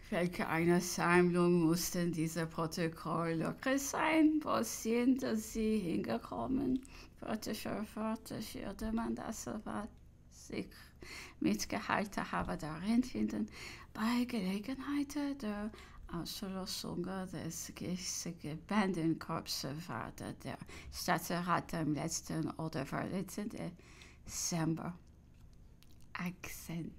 welche eine Sammlung mussten diese Protokolle sein? Wo sind sie hingekommen? Wörter für Wörter würde man das, was ich mitgehalten habe, darin finden. Bei Gelegenheit der Ausschlussung des Bandenkorps war der Stadtrat am letzten oder vorletzten Dezember 1813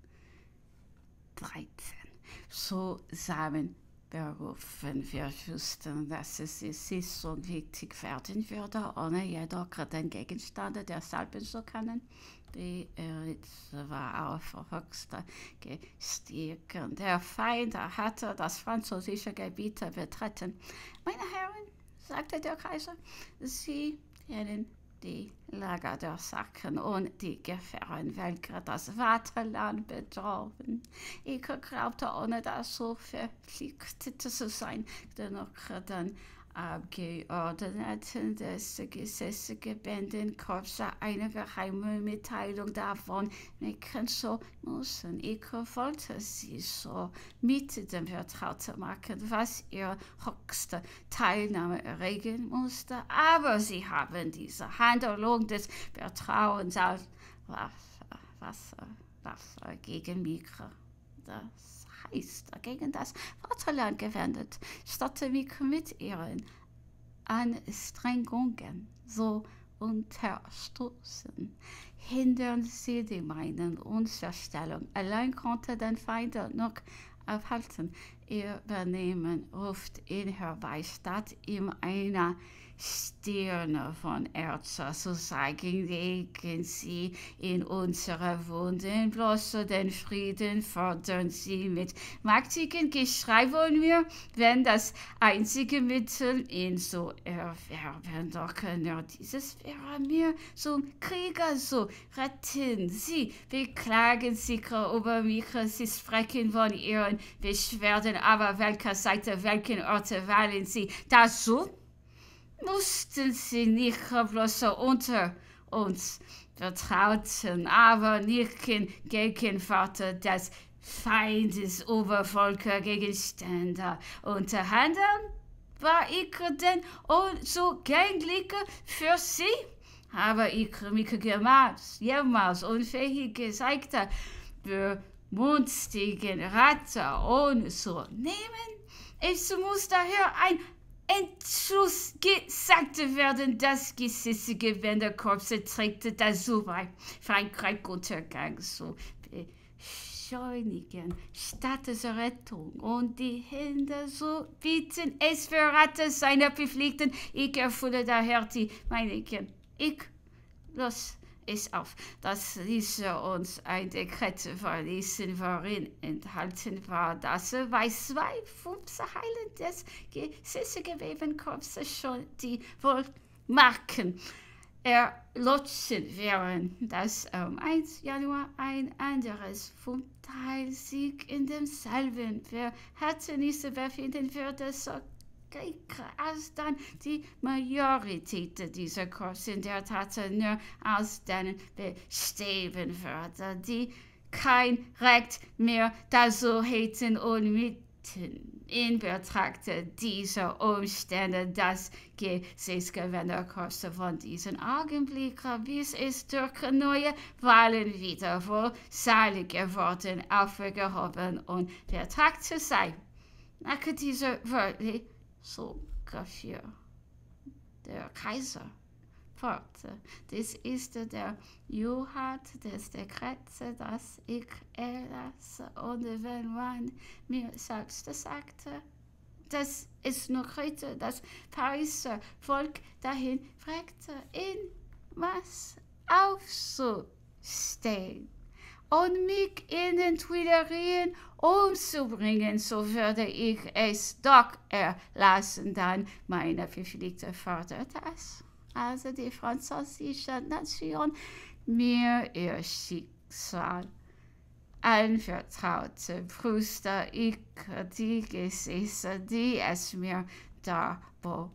zusammenberufen. Wir wussten, dass es so wichtig werden würde, ohne jedoch den Gegenstand der Salben zu kennen. Die Elite war auf höchster gestiegen. Der Feind hatte das französische Gebiet betreten. Meine Herren, sagte der Kaiser, Sie kennen die Lager der Sachen und die Gefahren, welche das Vaterland bedrohen. Ich glaubte, ohne das so verpflichtet zu sein, dennoch dann Abgeordneten des Gesetzgebenden-Korps eine geheime Mitteilung davon machen zu müssen. Ich wollte sie so mit dem Vertraut machen, was ihr höchste Teilnahme erregen musste, aber sie haben diese Handlung des Vertrauens als Wasser gegen mich, das heißt, gegen das Vaterland gewendet, statt mich mit ihren Anstrengungen so unterstützen. Hindern sie die meinen Unverstellung. Allein konnte den Feind noch aufhalten. Ihr Benehmen ruft ihn herbei, statt ihm einer Stirne von Erz zu zeigen, legen sie in unsere Wunden, bloß den Frieden fordern sie mit mächtigen Geschrei von mir, wenn das einzige Mittel, ihn zu erwerben, doch nur dieses wäre mir zum Krieger zu retten. Sie beklagen sich über mich, sie sprechen von ihren Beschwerden, aber welcher Seite, welchen Ort wählen sie? Dazu mussten sie nicht bloß unter uns vertrauten, aber nicht in Gegenwart des Feindes über Völkergegenstände unterhandeln. War ich denn unzugänglich für sie? Habe ich mich jemals unfähig gezeigt, bemunstigen Ratte ohne zu nehmen? Es muss daher ein Entschluss gesagt werden, das Gesetzgebenderkorps trägt dazu bei, Frankreich Untergang zu beschleunigen, statt der Rettung und die Hände zu bieten. Es verrate seine Pflichten. Ich erfülle daher die meinigen. Ich los es auf, dass diese uns ein Dekret verließen, worin enthalten war, dass bei 2 Heilen des Gesetzgebenkorps schon die Wohlmarken erloschen wären, dass am 1. Januar ein anderes Teil sich in demselben Verhältnis befinden würde, so als dann die Majorität dieser Korps in der Tat nur aus denen bestehen würde, die kein Recht mehr dazu hätten und mitten in Betracht dieser Umstände das Gesetzgebenderkorps von diesem Augenblick, bis es durch neue Wahlen wieder wohlseilig geworden, aufgehoben und Betracht zu sein. Nach dieser Wahl so für der Kaiser fort. Das ist der Juhat des Dekrets, das ich erlasse. Und wenn man mir selbst sagte, dass es noch heute das Pariser Volk dahin fragte, in was aufzustehen und mich in den Tuilerien umzubringen, so würde ich es doch erlassen, dann meine Pflicht fordert es. Also die französische Nation mir ihr Schicksal anvertraute, prüfte ich die Gesetze, die es mir darbot.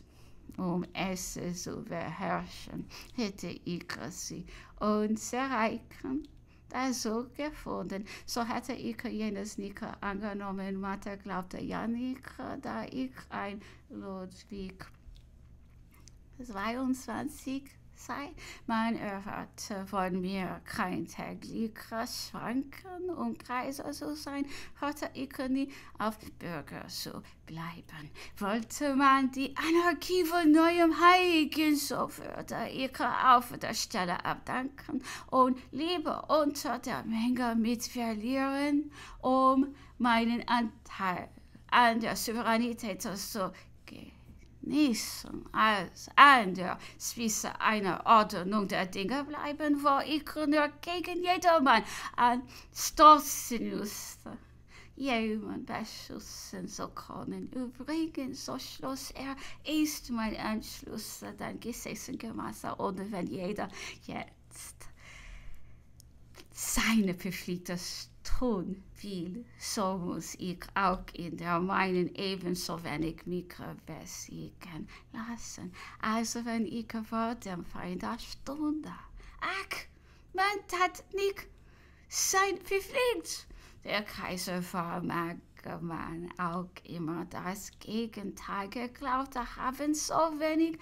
Es zu beherrschen, hätte ich sie uns erreichen, also gefunden. So hätte ich jenes nicht angenommen. Mathe glaubte ja nicht, da ich ein Ludwig 22 sei. Man erwarte von mir kein tägliches Schwanken, um Kaiser zu sein, hatte ich nie auf Bürger zu bleiben. Wollte man die Anarchie von neuem heiligen, so würde ich auf der Stelle abdanken und lieber unter der Menge mit verlieren, um meinen Anteil an der Souveränität zu genießen, als an der Spitze einer Ordnung der Dinge bleiben, wo ich nur gegen jedermann anstoßen musste. Jemand beschützen zu können. Übrigens, so schloss er, ist mein Entschluss dann gesetzesgemäß, und wenn jeder jetzt seine Pflichten tun will, so muss ich auch in der meinen ebenso wenig mich besiegen lassen, also wenn ich vor dem Feind stunde. Ach, man tat nicht sein Pflicht. Der Kaiser vermag man auch immer das Gegenteil geglaubt haben, so wenig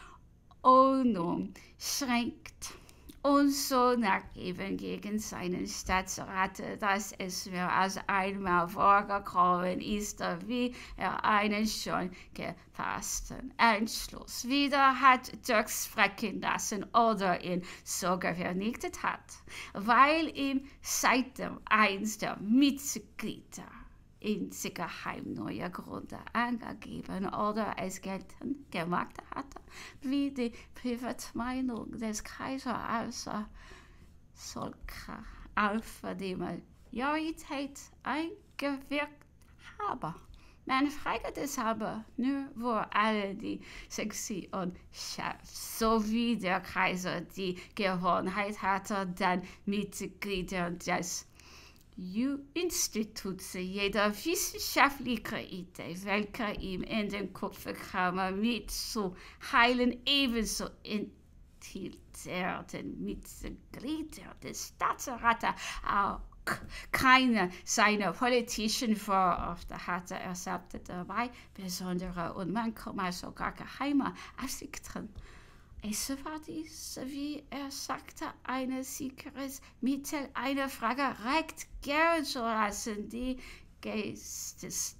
unumschränkt und so nachgeben gegen seinen Staatsrat, dass es mir als einmal vorgekommen ist, wie er einen schon gefassten Entschluss wieder hat durchsprechen lassen oder ihn sogar vernichtet hat, weil ihm seitdem eins der Mitglieder insgeheim neue Gründe angegeben oder es geltend gemacht hatte, wie die Privatmeinung des Kaisers als solcher auf die Majorität eingewirkt habe. Man fragt deshalb nur, wo alle die Sektion Chefs sowie der Kaiser die Gewohnheit hatte, dann Mitglieder des Instituts jeder wissenschaftliche Idee, welche ihm in den Kopf kam, mitzuheilen, ebenso enthielten Mitglieder des Staatsrates auch keine seiner politischen Vorurteile hatte. Er sagte dabei besondere und manchmal sogar geheime Absichten. Es war dies, wie er sagte, ein sicheres Mittel, eine Frage recht gern zu lassen, die Geisteskraft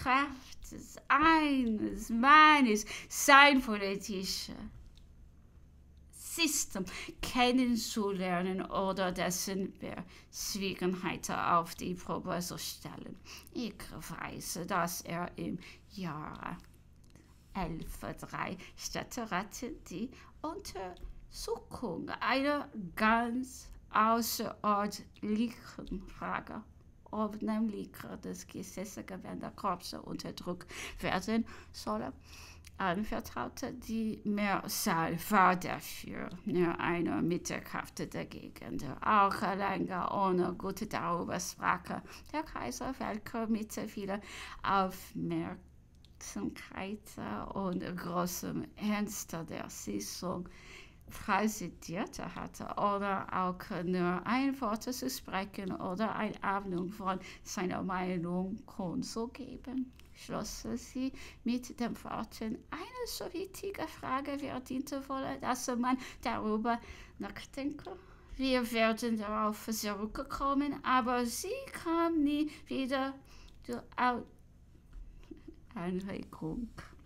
eines Mannes, sein politisches System kennenzulernen oder dessen Verschwiegenheit auf die Probe zu stellen. Ich weiß, dass er im Jahre 1103 Stadträte die Untersuchung einer ganz außerordentlichen Frage, ob nämlich das Gesetzesgewendekorps unterdrückt werden solle, anvertraute. Die Mehrzahl war dafür nur eine Mittelkraft dagegen, der auch länger ohne gut darüber sprach. Der Kaiser, welcher mit vieler Aufmerksamkeit und großem Ernst der Sitzung präsidierte hatte, oder auch nur ein Wort zu sprechen oder eine Ahnung von seiner Meinung kundzugeben, schloss sie mit dem Worten, eine so wichtige Frage verdiente wolle, dass man darüber nachdenke. Wir werden darauf zurückkommen, aber sie kam nie wieder zur Anregung.